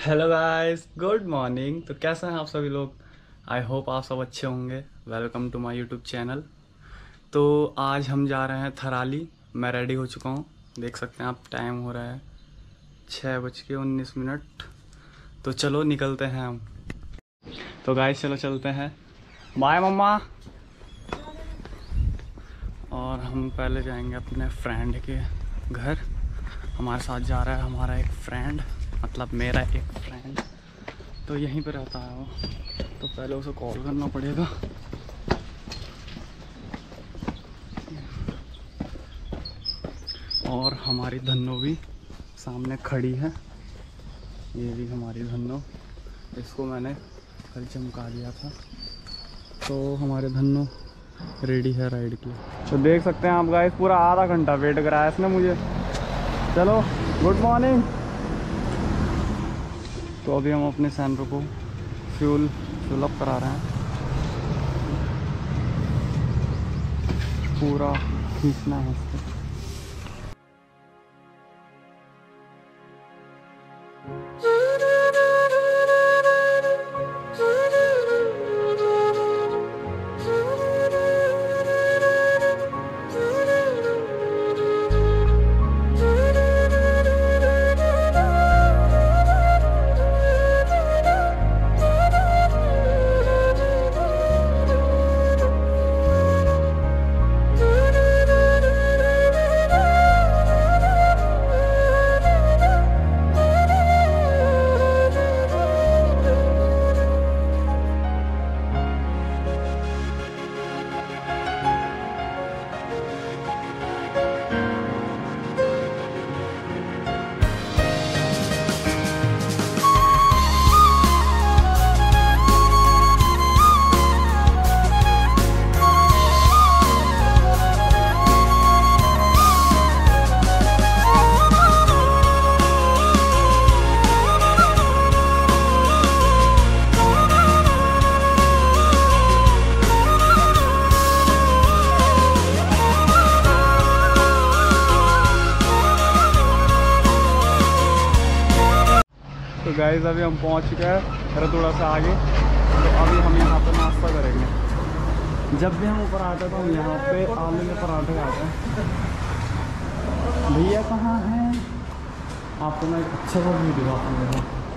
Hello guys, good morning. तो कैसे हैं आप सभी लोग? आई होप आप सब अच्छे होंगे। Welcome to my YouTube channel. तो आज हम जा रहे हैं थराली। मैं रेडी हो चुका हूँ, देख सकते हैं आप। टाइम हो रहा है 6:19। तो चलो निकलते हैं हम। तो गाइस चलो चलते हैं। बाय मम्मा। और हम पहले जाएंगे अपने फ्रेंड के घर। हमारे साथ जा रहा है हमारा एक फ्रेंड, मतलब मेरा एक फ्रेंड। तो यहीं पे रहता है वो, तो पहले उसे कॉल करना पड़ेगा। और हमारी धन्नो भी सामने खड़ी है। ये भी हमारी धन्नो, इसको मैंने कल चमका दिया था। तो हमारे धन्नो रेडी है राइड की। तो देख सकते हैं आप गाइस, पूरा आधा घंटा वेट कराया इसने मुझे। चलो गुड मॉर्निंग। तो अभी हम अपने सैंड्रो को फ्यूल अप करा रहे हैं। पूरा खींचना है इसको। तो गाइस अभी हम पहुंच चुके हैं रतुड़ा से आगे। तो अभी हम यहाँ पे नाश्ता करेंगे। जब भी हम ऊपर आते हैं तो हम यहाँ पे आलू के पराठे खाते हैं। भैया कहाँ हैं? आपको मैं एक अच्छा सा वीडियो दिखाऊंगा।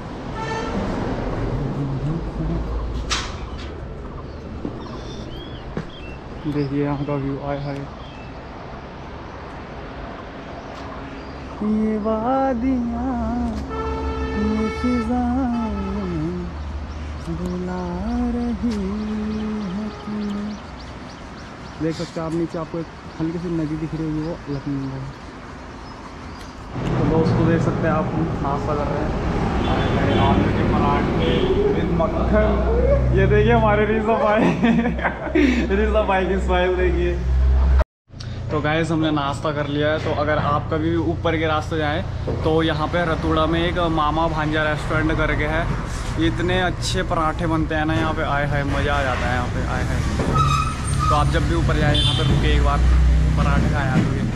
देखिए यहाँ का व्यू, आए हाय। ये वादियाँ बुला रही है तुम्हें। देख सकते हैं आप नीचे, आपको एक हल्की सी नदी दिख रही होगी, वो लखनऊ है। तो दोस्तों देख सकते हैं आप, नाश्ता कर रहे हैं आलू के पराठे विद मक्खन। ये देखिए हमारे रीज़ा भाई की स्माइल देखिए। तो गाइस हमने नाश्ता कर लिया है। तो अगर आप कभी भी ऊपर के रास्ते जाएं तो यहाँ पे रतुड़ा में एक मामा भांजा रेस्टोरेंट करके है। इतने अच्छे पराठे बनते हैं ना यहाँ पे, आए है मज़ा आ जाता है यहाँ पे, आए है। तो आप जब भी ऊपर जाएं यहाँ पे रुके एक बार, पराठे खाए आलू के।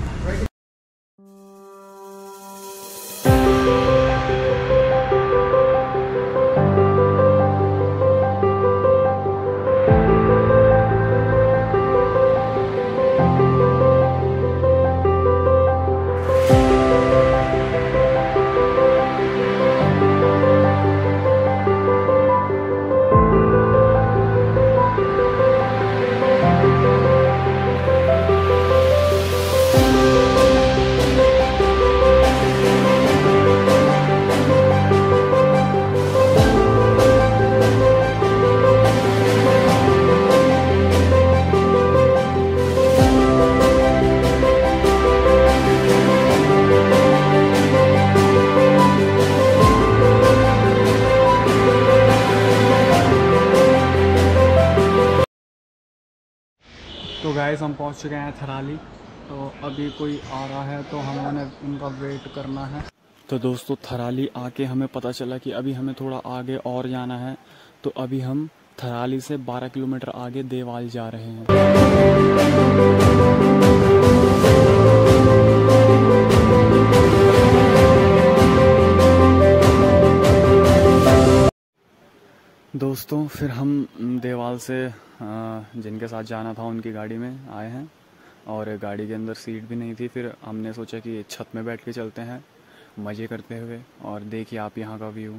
तो गाइस हम पहुंच चुके हैं थराली। तो अभी कोई आ रहा है तो हमें उनका वेट करना है। तो दोस्तों थराली आके हमें पता चला कि अभी हमें थोड़ा आगे और जाना है। तो अभी हम थराली से 12 किलोमीटर आगे देवाल जा रहे हैं। दोस्तों फिर हम देवाल से जिनके साथ जाना था उनकी गाड़ी में आए हैं और गाड़ी के अंदर सीट भी नहीं थी। फिर हमने सोचा कि छत में बैठ के चलते हैं मज़े करते हुए। और देखिए आप यहाँ का व्यू।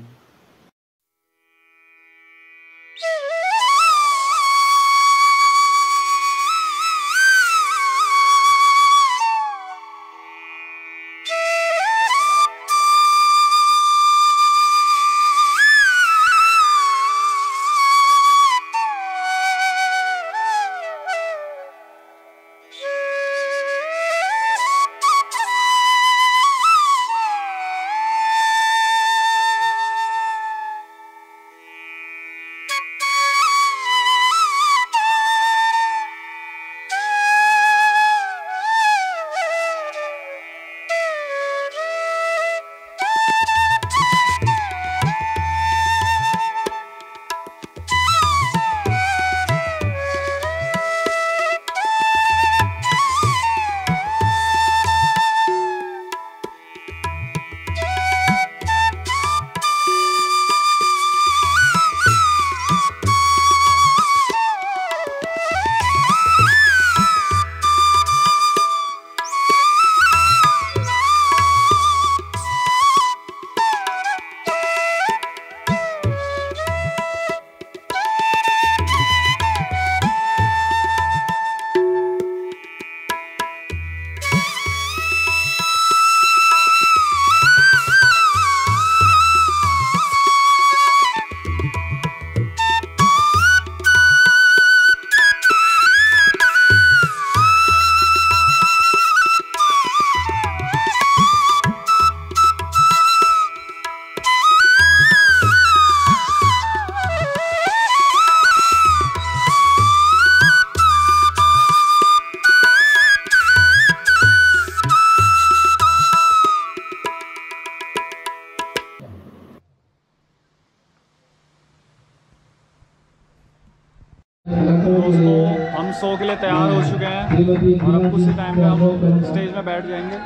दोस्तों हम शो के लिए तैयार हो चुके हैं और अब कुछ ही टाइम में हम स्टेज में बैठ जाएंगे।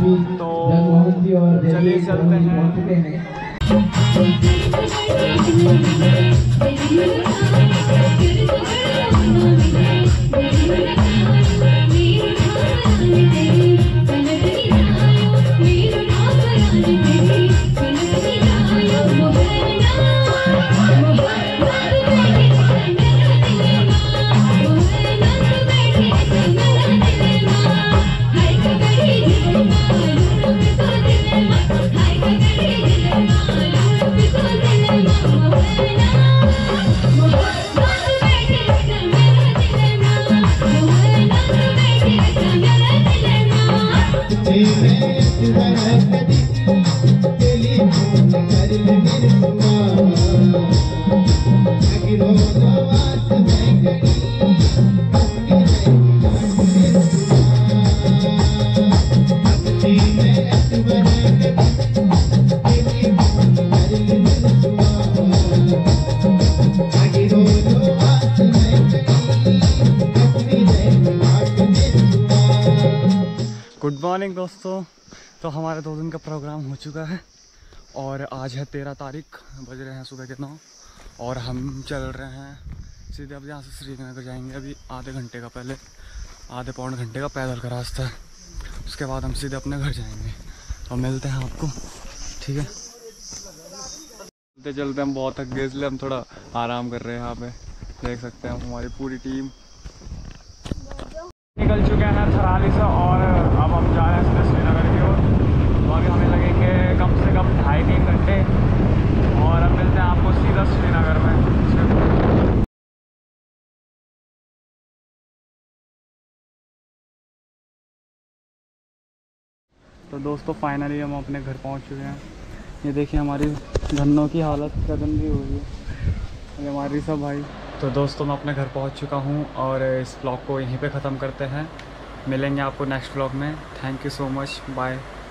तो चलिए चलते हैं। गुड मॉर्निंग दोस्तों। तो हमारे 2 दिन का प्रोग्राम हो चुका है और आज है 13 तारीख, बज रहे हैं सुबह के 9 और हम चल रहे हैं सीधे। अब यहाँ से श्रीनगर जाएंगे। अभी आधे पौन घंटे का पैदल का रास्ता है। उसके बाद हम सीधे अपने घर जाएंगे और मिलते हैं आपको, ठीक है। चलते हम बहुत थक गए इसलिए हम थोड़ा आराम कर रहे हैं। यहाँ पे देख सकते हैं हमारी पूरी टीम निकल चुके हैं थराली से और अब हम जा रहे हैं सीधे श्रीनगर की ओर। तो अभी हमें लगेंगे कम से कम 2.5-3 घंटे और अब मिलते हैं आपको सीधा श्रीनगर में। तो दोस्तों फाइनली हम अपने घर पहुंच चुके हैं। ये देखिए हमारी धन्नों की हालत क्या गंदी हो रही है, ये हमारी सब भाई। तो दोस्तों मैं अपने घर पहुंच चुका हूं और इस ब्लॉग को यहीं पे ख़त्म करते हैं। मिलेंगे आपको नेक्स्ट ब्लॉग में। Thank you so much, bye.